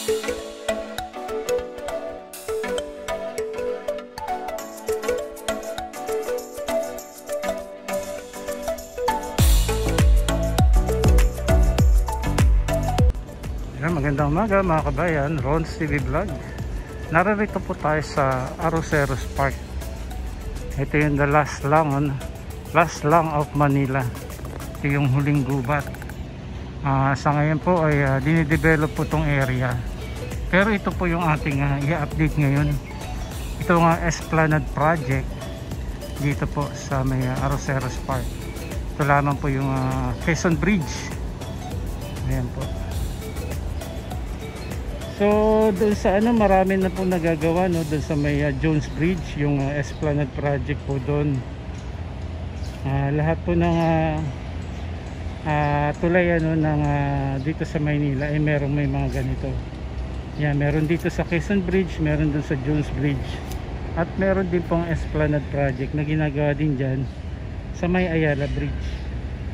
Magandang umaga mga kabayan, Ron's TV Vlog. Narito po tayo sa Arroceros Park. Ito yung the last lang of Manila. Ito yung huling gubat. Sa ngayon po ay dinidevelop po tong area. Pero ito po yung ating i-update ngayon. Ito nga Esplanade Project dito po sa may Arroceros Park. Ito lamang po yung Quezon Bridge. Ayan po. So doon sa marami na po nagagawa, no, doon sa may Jones Bridge, yung Esplanade Project po doon. Lahat po ng tulay ng dito sa Maynila ay may mga ganito. Yan, meron dito sa Quezon Bridge, meron doon sa Jones Bridge. At meron din pong Esplanade Project na ginagawa din diyan sa may Ayala Bridge.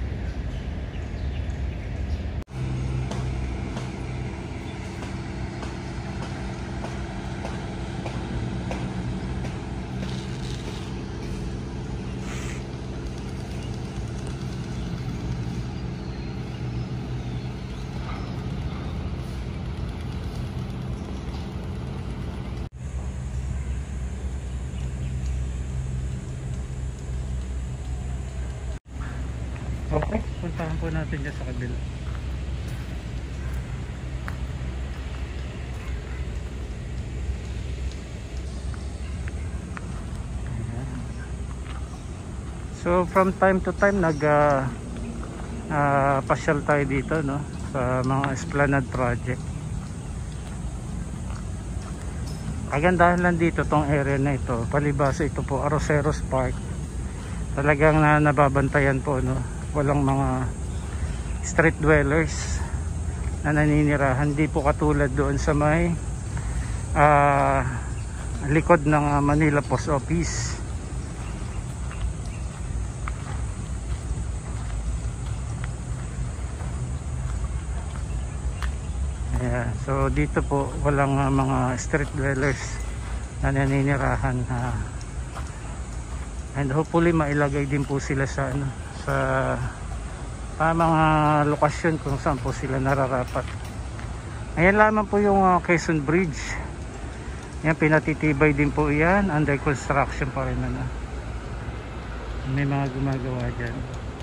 Okay, puntahan po natin dyan sa kabila. So from time to time pasyal tayo dito, no, sa mga Esplanade Project. Kagandahan lang dito tong area na ito, palibasa ito po Arroceros Park. Talagang nababantayan po, no. Walang mga street dwellers na naninirahan. Hindi po katulad doon sa may likod ng Manila Post Office. Ayan. So dito po walang mga street dwellers na naninirahan, and hopefully mailagay din po sila sa sa tamang lokasyon kung saan po sila nararapat. Ayan lamang po yung Quezon Bridge. Yan, pinatitibay din po yan, under construction pa rin may mga gumagawa dyan.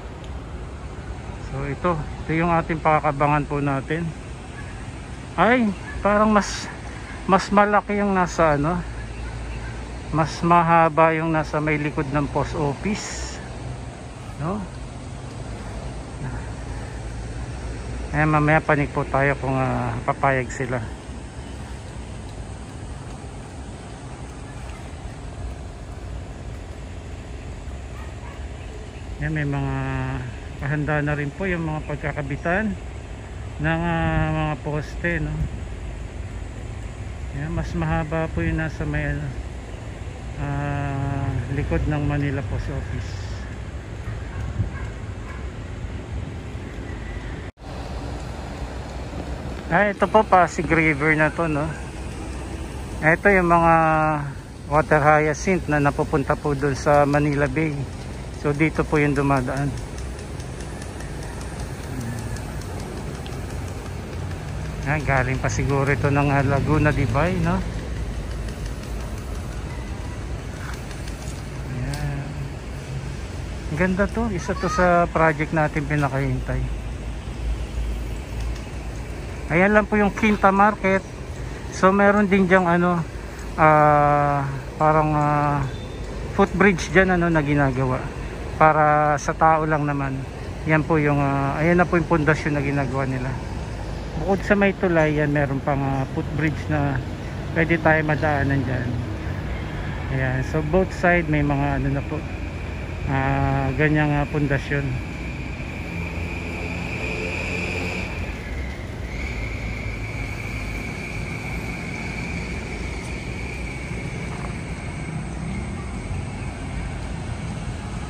So ito yung ating pakakabangan po natin. Ay, parang mas malaki yung nasa mas mahaba yung nasa may likod ng post office, no? Mamaya panik po tayo kung papayag sila. Yan, may mga kahanda na rin po yung mga pagkakabitan ng mga poste, no? Yan, mas mahaba po yung nasa may likod ng Manila Post Office. Ito po Pasig River na to, no. Ito yung mga water hyacinth na napupunta po doon sa Manila Bay. So dito po yung dumadaan. Galing pa siguro ito ng Laguna Dibay, no. Ganda to, isa to sa project natin pinakahintay. Ayan lang po yung Quinta Market. So meron din diyang parang footbridge dyan na ginagawa para sa tao lang naman. Yan po yung ayan na po yung pundasyon na ginagawa nila. Bukod sa may tulay, yan meron pang footbridge na pwede tayo madaanan dyan. Ayan, so both side may mga na po ganyang pundasyon.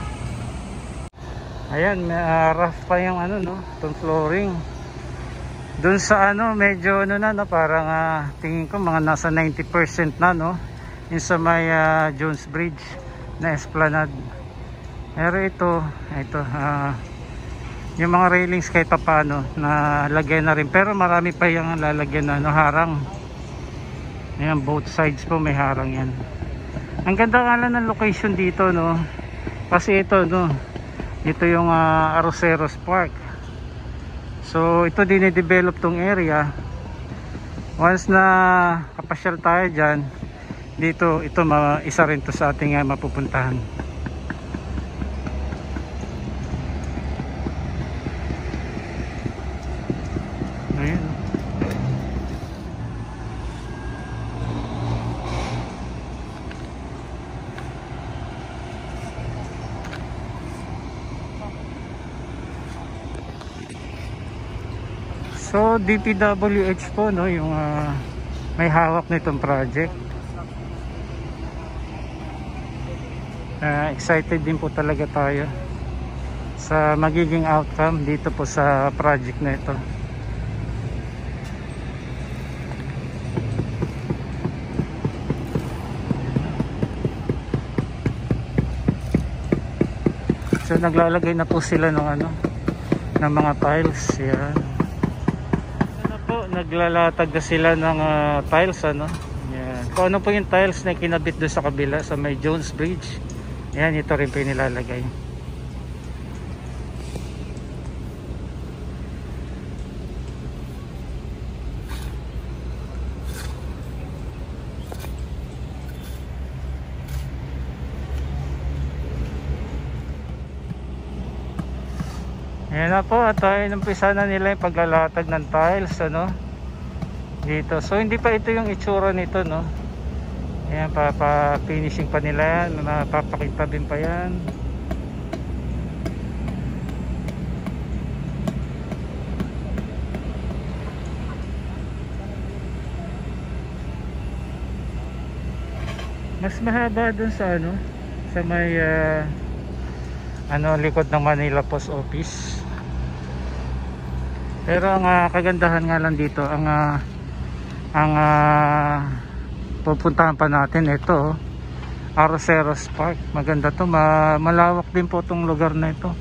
Ayan, rough pa yung no, itong flooring. Doon sa ano, medyo ano na, no, parang tingin ko mga nasa 90% na, no, yung sa may Jones Bridge na Esplanade. Pero ito yung mga railings kahit pa paano na lagyan na rin, pero marami pa yung lalagyan na, no, harang. Ayan, both sides po may harang yan. Ang ganda nga lang ng location dito, no, kasi ito, no, ito yung Arroceros Park. So ito dinidevelop tong area. Once na kapasyal tayo dyan dito, ito isa rin to sa ating mapupuntahan. Ayan. So DPWH po, no, yung may hawak nitong project. Excited din po talaga tayo sa magiging outcome dito po sa project na ito. So naglalagay na po sila ng ano, ng mga tiles. Yan. Naglalatag na sila ng tiles, ano. Yan. Kung ano po yung tiles na kinabit doon sa kabila sa may Jones Bridge, yan, ito rin po yung nilalagay. Ayan na po, at inumpisa na nila yung paglalatag ng tiles, ano, dito. So hindi pa ito yung itsura nito, no. Ayan, finishing pa nila yan, mapapakita din pa yan. Mas mahaba dun sa ano, sa may likod ng Manila Post Office. Pero ang kagandahan nga lang dito, ang pupuntahan pa natin ito, Arroceros Park. Maganda to, malawak din po itong lugar na ito.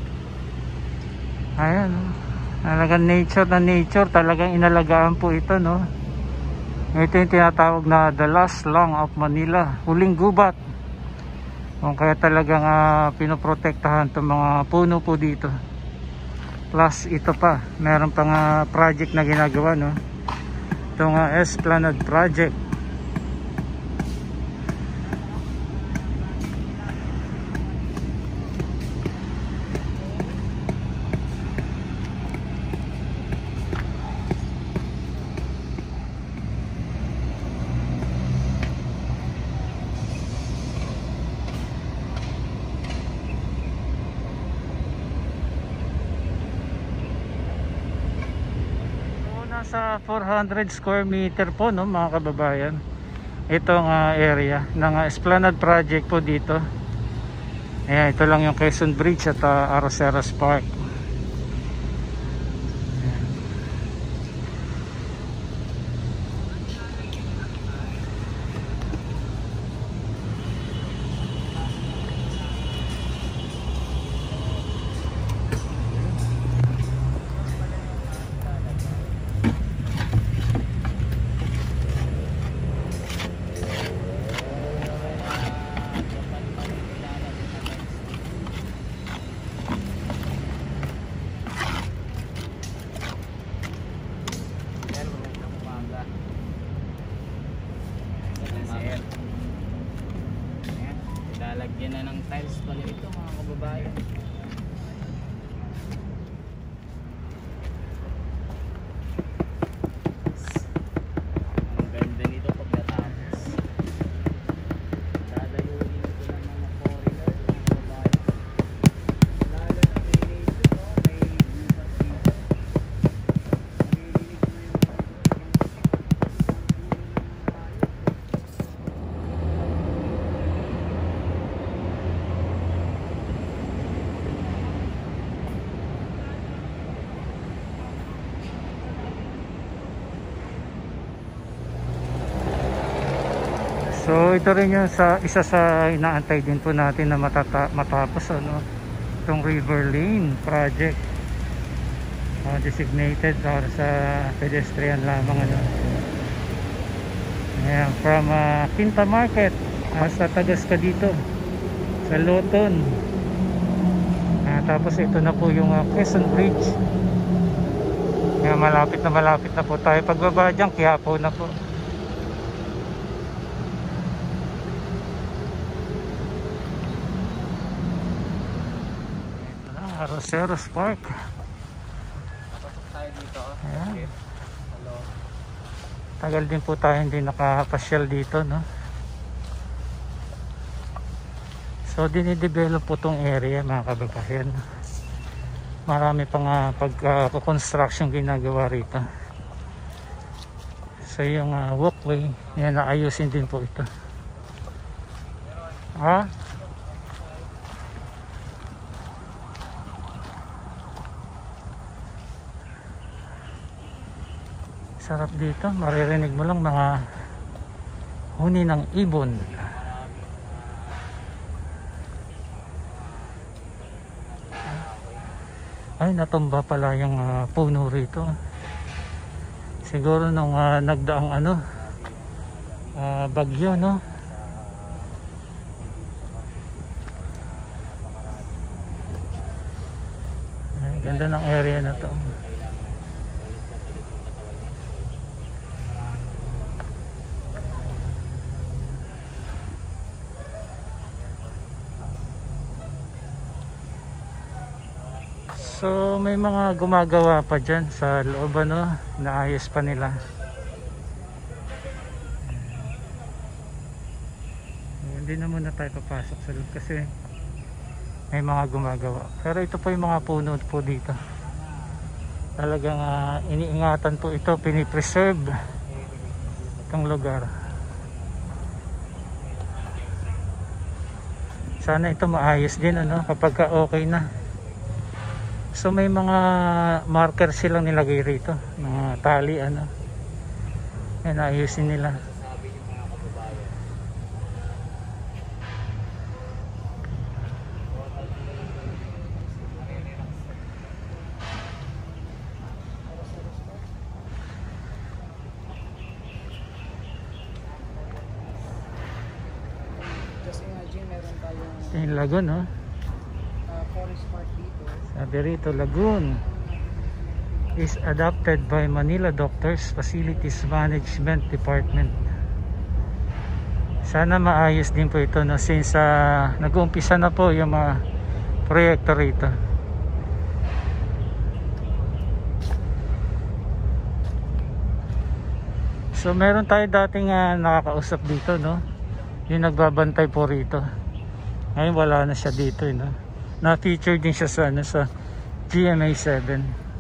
Ayan, talagang nature na nature, talagang inalagaan po ito, no. Ito yung tinatawag na the last lang of Manila, huling gubat. Kung kaya talagang pinoprotektahan itong mga puno po dito. Plus ito pa, meron pang project na ginagawa, no, itong Esplanade project. Sa 400 square meter po, no, mga kababayan, itong area ng Esplanade project po dito. Ayan, ito lang yung Quezon Bridge at Arroceros Park. Lalagyan na ng tiles pala ito, mga kababayan. Ang ganda nito pag natapos. Dadayuhin ito ng mga foreigner, mga kababayan. Lalo na may nature, no? May bukas dito. Naririnig mo yung So ito rin yung isa sa inaantay din po natin na matapos ano, itong River Lane project, designated para sa pedestrian lamang ano. Ayan, from Quinta Market sa Tagasca dito sa Loton. Tapos ito na po yung Quezon Bridge. Kaya malapit na po tayo. Pagbaba dyan, Quiapo na po. Roseros Park. Pasok tayo dito. Ayan. Hello. Tagal din po tayo hindi nakapasyal dito, no? So dinidevelop po tong area, mga kababayan. Marami pang pag-construction ginagawa rito. So yung walkway, yan, naayusin din po ito. Sarap dito, maririnig mo lang mga huni ng ibon. Ay, natumba pala yung puno rito. Siguro nung nagdaang bagyo, no? Ay, ganda ng area na to. So may mga gumagawa pa dyan sa loob, ano, naayos pa nila. Hindi na muna tayo papasok sa loob kasi may mga gumagawa. Pero ito po yung mga puno po dito. Talagang iniingatan po ito, pinipreserve itong lugar. Sana ito maayos din, ano, kapag okay na. So may mga marker silang nilagay rito, mga tali, ano. Yan, ayusin nila. Just imagine, meron tayong Yung lagoon, no? forest park dito. Sabi rito, lagoon is adopted by Manila Doctors Facilities Management Department. Sana maayos din po ito, no? Since nag-uumpisa na po yung mga proyekto rito. So meron tayo dating nakakausap dito, no? Yung nagbabantay po rito. Ngayon wala na siya dito, no? Na-feature din siya sa sa GMA 7.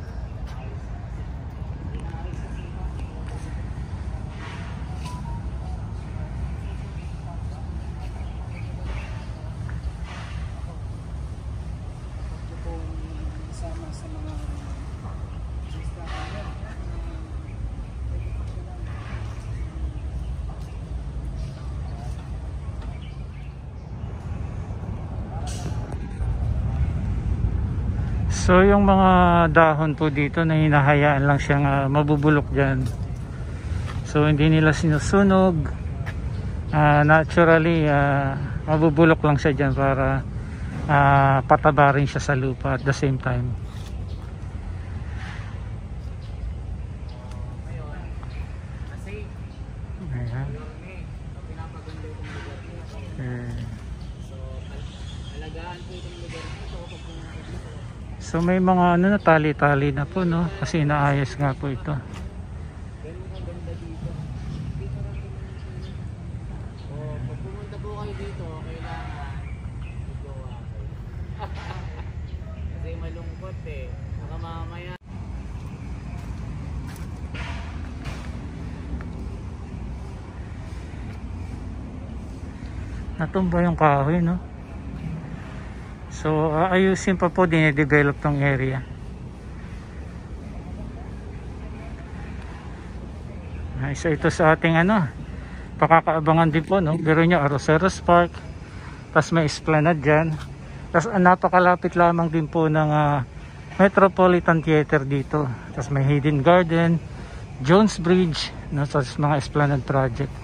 Sama sa mga So yung mga dahon po dito na hinahayaan lang siyang mabubulok dyan. So hindi nila sinusunog. Naturally mabubulok lang siya dyan para pataba rin siya sa lupa at the same time. Ayan. So may mga na tali-tali na po, no? Kasi inaayos nga po ito. pag pumunta po kayo dito, kailangan magawa kayo. Kasi malungkot baka mamaya. Natumba yung kahoy, no? So ayusin pa po, dine-develop tong area. Isa ito sa ating pakakaabangan din po, no? Biro nyo, Arroceros Park, tapos may Esplanade dyan, tapos napakalapit lamang din po ng Metropolitan Theater dito, tapos may Hidden Garden, Jones Bridge, no? Tapos mga Esplanade project.